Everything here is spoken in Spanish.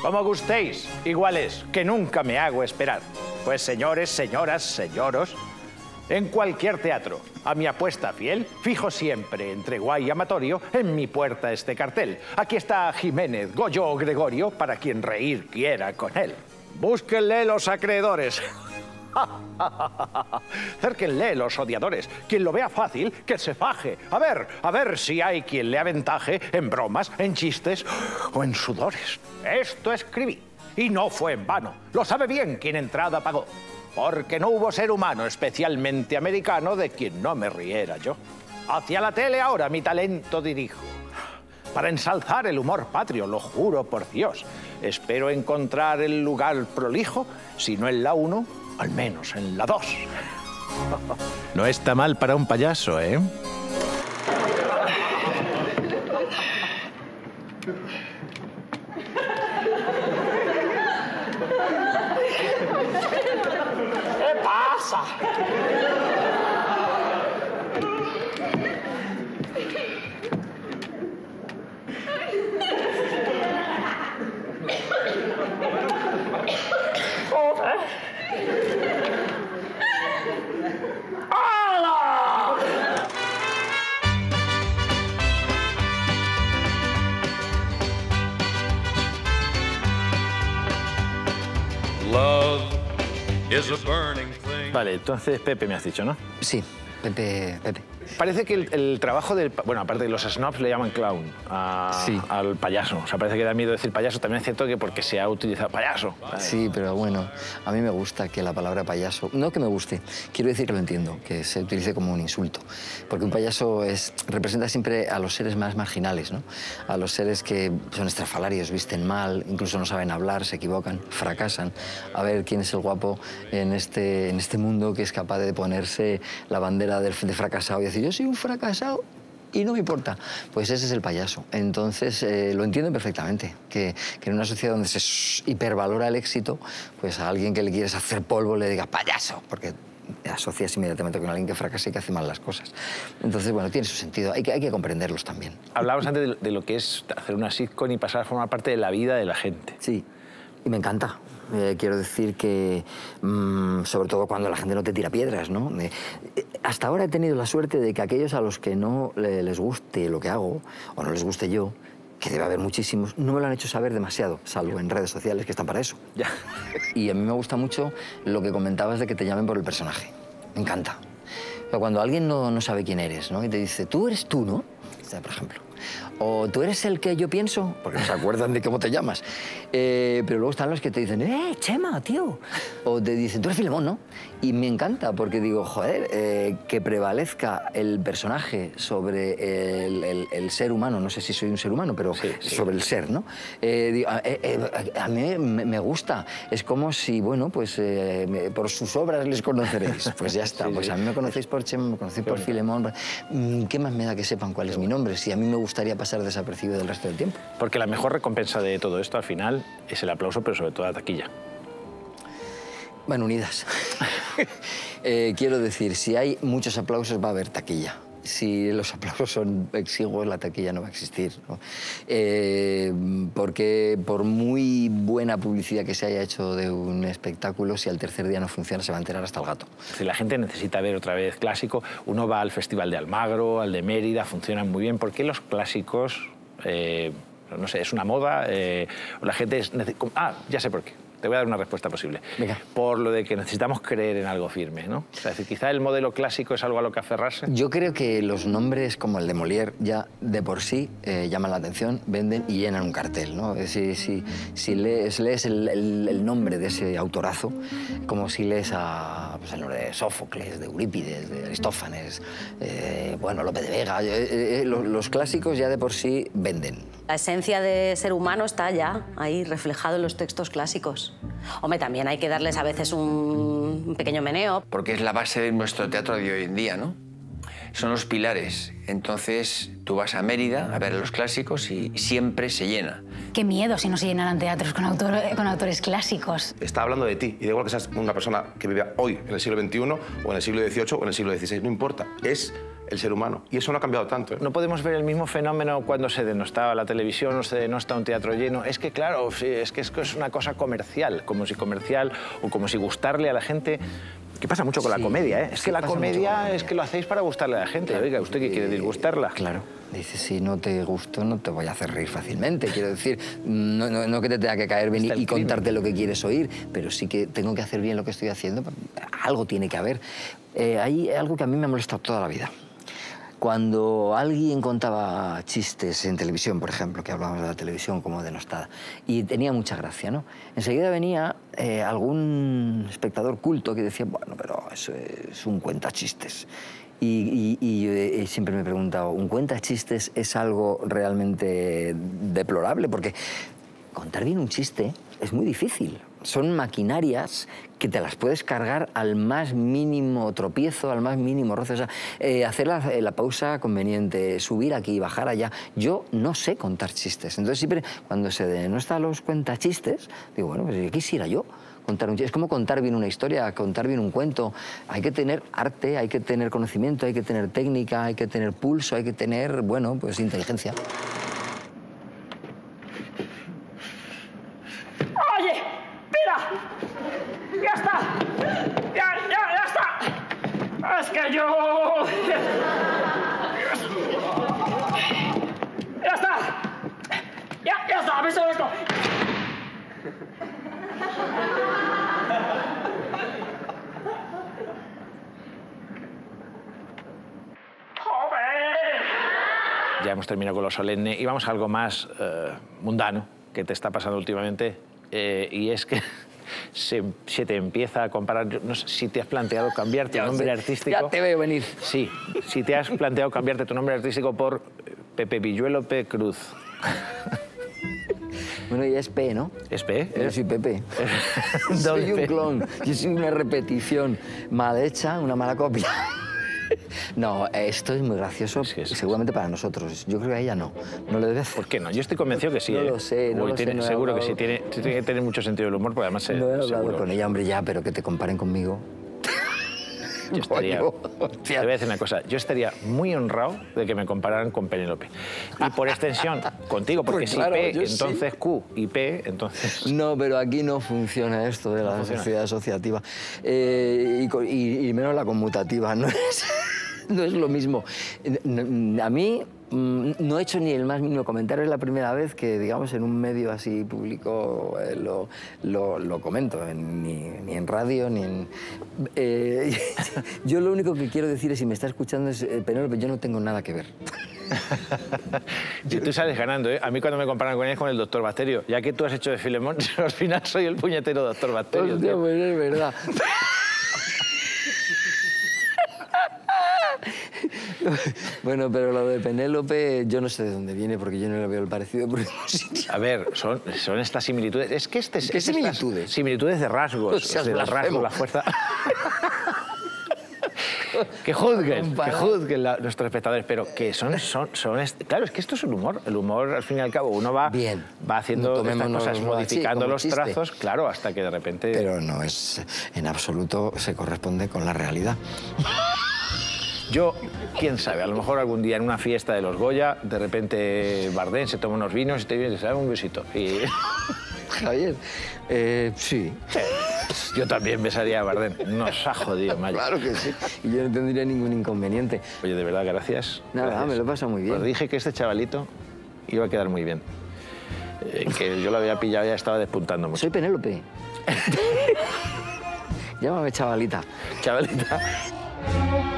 Como gustéis, igual es, que nunca me hago esperar. Pues señores, señoras, señoros, en cualquier teatro, a mi apuesta fiel, fijo siempre entre guay y amatorio en mi puerta este cartel. Aquí está Jiménez, Goyo o Gregorio, para quien reír quiera con él. Búsquenle los acreedores. Cérquenle los odiadores. Quien lo vea fácil, que se faje. A ver si hay quien le aventaje en bromas, en chistes o en sudores. Esto escribí y no fue en vano. Lo sabe bien quien entrada pagó. Porque no hubo ser humano, especialmente americano, de quien no me riera yo. Hacia la tele ahora mi talento dirijo, para ensalzar el humor patrio, lo juro por Dios. Espero encontrar el lugar prolijo, si no en la 1, al menos en la 2. No está mal para un payaso, ¿eh? ¿Qué pasa? Vale, entonces Pepe me has dicho, ¿no? Sí, Pepe. Parece que el trabajo del... Bueno, aparte de los snobs le llaman clown Sí. al payaso. O sea, parece que da miedo decir payaso. También es cierto que porque se ha utilizado payaso. Sí, pero bueno, a mí me gusta que la palabra payaso... No que me guste, quiero decir que lo entiendo, que se utilice como un insulto. Porque un payaso representa siempre a los seres más marginales, ¿no? A los seres que son estrafalarios, visten mal, incluso no saben hablar, se equivocan, fracasan. A ver quién es el guapo en este mundo que es capaz de ponerse la bandera de fracasado y decir yo soy un fracasado y no me importa. Pues ese es el payaso. Entonces, lo entiendo perfectamente, que en una sociedad donde se hipervalora el éxito, pues a alguien que le quieres hacer polvo le digas payaso, porque asocias inmediatamente con alguien que fracasa y que hace mal las cosas. Entonces, bueno, tiene su sentido. Hay que comprenderlos también. Hablábamos antes de lo que es hacer una sitcom y pasar a formar parte de la vida de la gente. Sí, y me encanta. Quiero decir que, sobre todo cuando la gente no te tira piedras, ¿no? Hasta ahora he tenido la suerte de que aquellos a los que no les guste lo que hago, o no les guste yo, que debe haber muchísimos, no me lo han hecho saber demasiado, salvo en redes sociales, que están para eso. Ya. Y a mí me gusta mucho lo que comentabas de que te llamen por el personaje. Me encanta. Pero cuando alguien no sabe quién eres, ¿no? Y te dice, tú eres tú, ¿no? O sea, por ejemplo. O tú eres el que yo pienso, porque no se acuerdan de cómo te llamas. Pero luego están los que te dicen, Chema, tío. O te dicen, tú eres Filemón, ¿no? Y me encanta, porque digo, joder, que prevalezca el personaje sobre el ser humano. No sé si soy un ser humano, pero sí. Sobre el ser, ¿no? A mí me gusta. Es como si, bueno, pues por sus obras les conoceréis. Pues ya está. Sí, pues a mí me conocéis por Chema, me conocéis por Filemón. ¿Qué más me da que sepan cuál es mi nombre? Si a mí me gustaría pasar desapercibido del resto del tiempo. Porque la mejor recompensa de todo esto, al final, es el aplauso, pero sobre todo la taquilla. Van unidas. Quiero decir, si hay muchos aplausos, va a haber taquilla. Si los aplausos son exiguos, la taquilla no va a existir, ¿no? Porque por muy buena publicidad que se haya hecho de un espectáculo, si al tercer día no funciona, se va a enterar hasta el gato. Si la gente necesita ver otra vez clásico, uno va al Festival de Almagro, al de Mérida, funcionan muy bien. ¿Por qué los clásicos, no sé, es una moda? La gente es... ya sé por qué. Te voy a dar una respuesta posible. Venga. Por lo de que necesitamos creer en algo firme, ¿no? O sea, es decir, quizá el modelo clásico es algo a lo que aferrarse. Yo creo que los nombres como el de Molière ya de por sí llaman la atención, venden y llenan un cartel, ¿no? Si lees el nombre de ese autorazo, como si lees pues, el nombre de Sófocles, de Eurípides, de Aristófanes, bueno, Lope de Vega. Los clásicos ya de por sí venden. La esencia de ser humano está ya ahí reflejado en los textos clásicos. Hombre, también hay que darles a veces un pequeño meneo. Porque es la base de nuestro teatro de hoy en día, ¿no? Son los pilares. Entonces, tú vas a Mérida a ver los clásicos y siempre se llena. Qué miedo si no se llenaran teatros con autores clásicos. Está hablando de ti, y da igual que seas una persona que vive hoy, en el siglo XXI, o en el siglo XVIII, o en el siglo XVI, no importa, es el ser humano. Y eso no ha cambiado tanto, ¿eh? No podemos ver el mismo fenómeno cuando se denostaba la televisión o se denosta un teatro lleno. Es que, claro, es que es una cosa comercial, como si comercial o como si gustarle a la gente. Que pasa mucho con la comedia, ¿eh? Es que la comedia es que lo hacéis para gustarle a la gente. Claro. Oiga, ¿usted qué quiere disgustarla? Claro. Dice, si no te gusto, no te voy a hacer reír fácilmente. Quiero decir, no que te tenga que caer bien y contarte lo que quieres oír, pero sí que tengo que hacer bien lo que estoy haciendo. Algo tiene que haber. Hay algo que a mí me ha molestado toda la vida. Cuando alguien contaba chistes en televisión, por ejemplo, que hablábamos de la televisión como denostada, y tenía mucha gracia, ¿no? Enseguida venía algún espectador culto que decía, bueno, pero eso es un cuentachistes. Y siempre me he preguntado, ¿un cuentachistes es algo realmente deplorable? Porque contar bien un chiste es muy difícil. Son maquinarias que te las puedes cargar al más mínimo tropiezo, al más mínimo roce. O sea, hacer la pausa conveniente, subir aquí, bajar allá. Yo no sé contar chistes. Entonces siempre, cuando se denosta los cuentachistes, digo, bueno, pues ¿qué quisiera yo? Contar un chiste. Es como contar bien una historia, contar bien un cuento. Hay que tener arte, hay que tener conocimiento, hay que tener técnica, hay que tener pulso, hay que tener, bueno, pues inteligencia. ¡Oye! ¡Mira! ¡Ya está! ¡Ya está! Es que yo... ¡Ya está! ¡Ya está! ¿Habéis oído esto? Ya hemos terminado con lo solemne y vamos a algo más mundano que te está pasando últimamente, y es que se te empieza a comparar. No sé si te has planteado cambiar tu nombre artístico. Ya te veo venir. Sí, si te has planteado cambiarte tu nombre artístico por Pepe Villuelo P. Cruz. Bueno, y es P, ¿no? ¿Es P? Yo soy Pepe. Soy un clon. Yo soy una repetición mal hecha, una mala copia. No, esto es muy gracioso, seguramente para nosotros. Yo creo que a ella no. No le debe hacer. ¿Por qué no? Yo estoy convencido que sí. No lo sé, no lo sé. No seguro que sí. Tiene que tener mucho sentido del humor, porque además... No he hablado con ella, hombre, ya, pero que te comparen conmigo. Yo estaría... Te voy a decir una cosa. Yo estaría muy honrado de que me compararan con Penélope. Y por extensión, contigo, porque pues claro, si P, entonces sí. Q, y P, entonces... No, pero aquí no funciona esto de la sociedad asociativa. Y menos la conmutativa, no es lo mismo. A mí no he hecho ni el más mínimo comentario. Es la primera vez que, digamos, en un medio así público lo comento, ni en radio, ni en... Yo lo único que quiero decir es, si me está escuchando, es Penélope, yo no tengo nada que ver. Si tú sales ganando, ¿eh? A mí cuando me comparan con ella es con el doctor Bacterio. Ya que tú has hecho de Filemón, al final soy el puñetero doctor Bacterio. Hostia, pues es verdad. Bueno, pero lo de Penélope, yo no sé de dónde viene, porque yo no le veo el parecido por ningún sitio. A ver, son estas similitudes. Es que ¿qué similitudes? Similitudes de rasgos. O sea, el rasgo, la fuerza. Que juzguen nuestros espectadores, pero que son claro, es que esto es un humor. El humor, al fin y al cabo, uno va haciendo estas cosas, modificando los trazos, claro, hasta que de repente... Pero no es, en absoluto se corresponde con la realidad. Yo, quién sabe, a lo mejor algún día en una fiesta de los Goya, de repente Bardem se toma unos vinos y te viene y te da un besito. Y... Javier, sí. Yo también besaría a Bardem. Nos ha jodido, Maya. Claro que sí. Y yo no tendría ningún inconveniente. Oye, de verdad, gracias. Nada, gracias. Me lo pasa muy bien. Pues dije que este chavalito iba a quedar muy bien. Que yo lo había pillado y ya estaba despuntando mucho. Soy Penélope. Llámame chavalita. Chavalita.